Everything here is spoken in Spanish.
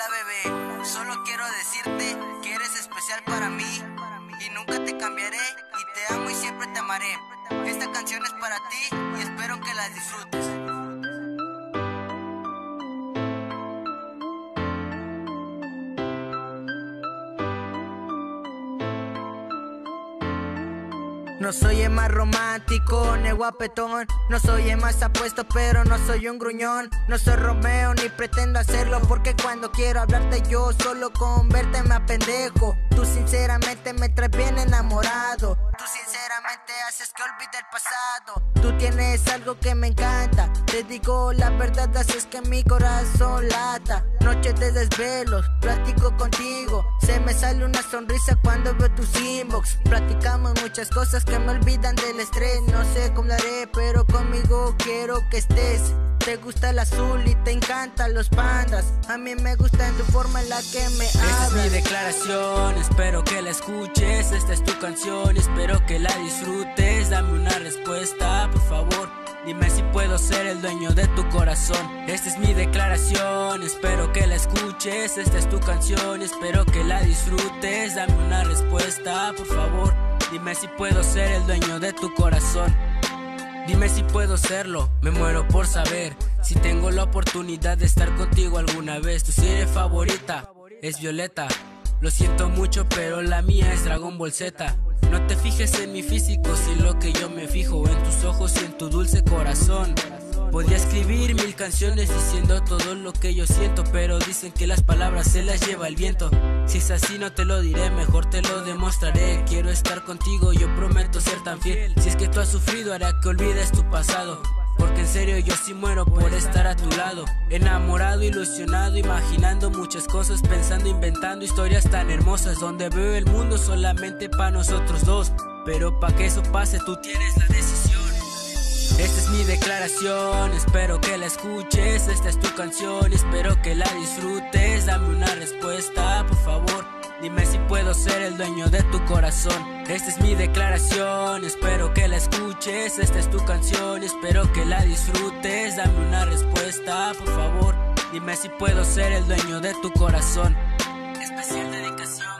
Hola bebé, solo quiero decirte que eres especial para mí y nunca te cambiaré y te amo y siempre te amaré. Esta canción es para ti y espero que la disfrutes. No soy el más romántico, ni guapetón. No soy el más apuesto, pero no soy un gruñón. No soy Romeo, ni pretendo hacerlo, porque cuando quiero hablarte yo solo con verte me apendejo. Tú sinceramente me traes bien enamorado. Tú sinceramente haces que olvide el pasado. Tú tienes algo que me encanta. Te digo la verdad, haces que mi corazón lata. Noches de desvelos, platico contigo. Se me sale una sonrisa cuando veo tus inbox. Platicamos muchas cosas que me olvidan del estrés. No sé cómo lo haré, pero conmigo quiero que estés. Te gusta el azul y te encantan los pandas. A mí me gusta en tu forma en la que me hablas. Esta es mi declaración, espero que la escuches. Esta es tu canción, espero que la disfrutes. Dame una respuesta, por favor. Dime si puedo ser el dueño de tu corazón. Esta es mi declaración, espero que la escuches. Esta es tu canción, espero que la disfrutes. Dame una respuesta, por favor. Dime si puedo ser el dueño de tu corazón. Dime si puedo serlo, me muero por saber si tengo la oportunidad de estar contigo alguna vez. Tu serie favorita es Violeta. Lo siento mucho, pero la mía es Dragon Ball Z. No te fijes en mi físico, si lo que yo me fijo en tus ojos y en tu dulce corazón. Podría escribir 1000 canciones diciendo todo lo que yo siento, pero dicen que las palabras se las lleva el viento. Si es así no te lo diré, mejor te lo demostraré. Quiero estar contigo, yo prometo ser tan fiel. Si es que tú has sufrido hará que olvides tu pasado, porque en serio yo sí muero por estar a tu lado. Enamorado, ilusionado, imaginando muchas cosas, pensando, inventando historias tan hermosas, donde veo el mundo solamente para nosotros dos. Pero pa' que eso pase tú tienes la decisión. Esta es mi declaración, espero que la escuches. Esta es tu canción, espero que la disfrutes. Dame una respuesta, por favor. Dime si puedo ser el dueño de tu corazón. Esta es mi declaración, espero que la escuches. Esta es tu canción, espero que la disfrutes. Dame una respuesta, por favor. Dime si puedo ser el dueño de tu corazón. Especial dedicación.